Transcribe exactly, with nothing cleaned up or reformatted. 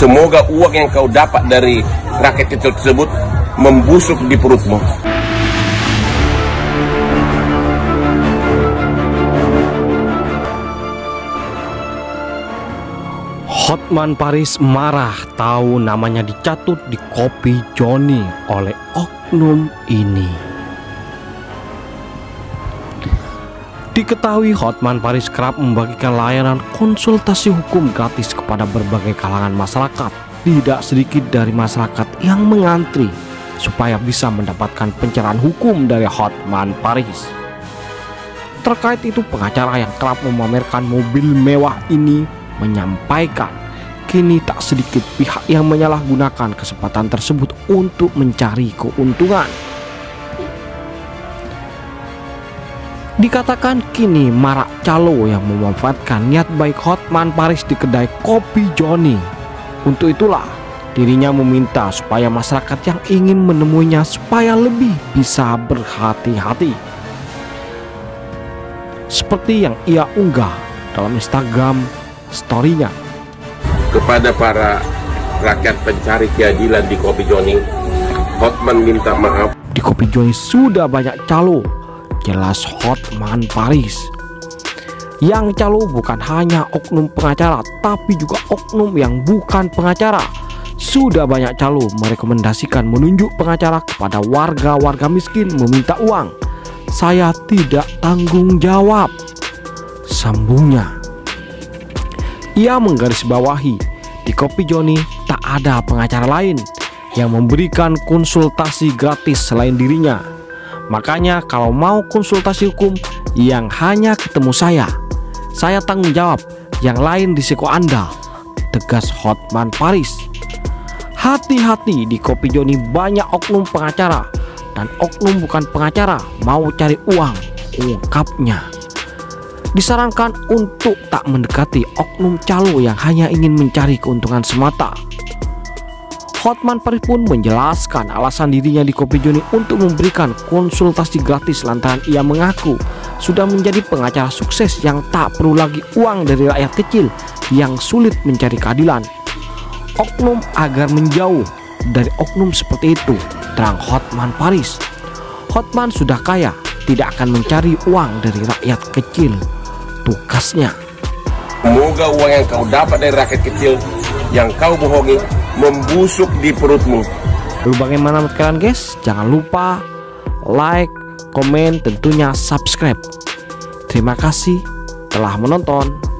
Semoga uang yang kau dapat dari rakyat kecil tersebut membusuk di perutmu. Hotman Paris marah tahu namanya dicatut di kopi Joni oleh oknum ini. Diketahui Hotman Paris kerap membagikan layanan konsultasi hukum gratis kepada berbagai kalangan masyarakat. Tidak sedikit dari masyarakat yang mengantri supaya bisa mendapatkan pencerahan hukum dari Hotman Paris. Terkait itu, pengacara yang kerap memamerkan mobil mewah ini menyampaikan kini tak sedikit pihak yang menyalahgunakan kesempatan tersebut untuk mencari keuntungan. Dikatakan kini marak calo yang memanfaatkan niat baik Hotman Paris di kedai kopi Joni. Untuk itulah dirinya meminta supaya masyarakat yang ingin menemuinya supaya lebih bisa berhati-hati. Seperti yang ia unggah dalam Instagram story-nya. Kepada para rakyat pencari keadilan di kopi Joni, Hotman minta maaf. Di kopi Joni sudah banyak calo, jelas Hotman Paris. Yang calo bukan hanya oknum pengacara, tapi juga oknum yang bukan pengacara. Sudah banyak calo merekomendasikan menunjuk pengacara kepada warga-warga miskin meminta uang. Saya tidak tanggung jawab, sambungnya. Ia menggarisbawahi di kopi Joni tak ada pengacara lain yang memberikan konsultasi gratis selain dirinya. Makanya kalau mau konsultasi hukum yang hanya ketemu saya, saya tanggung jawab, yang lain risiko Anda, tegas Hotman Paris. Hati-hati, di kopi Joni banyak oknum pengacara dan oknum bukan pengacara mau cari uang, ungkapnya. Disarankan untuk tak mendekati oknum calo yang hanya ingin mencari keuntungan semata. Hotman Paris pun menjelaskan alasan dirinya di kopi Joni untuk memberikan konsultasi gratis lantaran ia mengaku sudah menjadi pengacara sukses yang tak perlu lagi uang dari rakyat kecil yang sulit mencari keadilan. Oknum agar menjauh dari oknum seperti itu, terang Hotman Paris. Hotman sudah kaya, tidak akan mencari uang dari rakyat kecil, tugasnya. Semoga uang yang kau dapat dari rakyat kecil yang kau bohongi membusuk di perutmu. Lalu bagaimana menurut kalian guys? Jangan lupa like, komen, tentunya subscribe. Terima kasih telah menonton.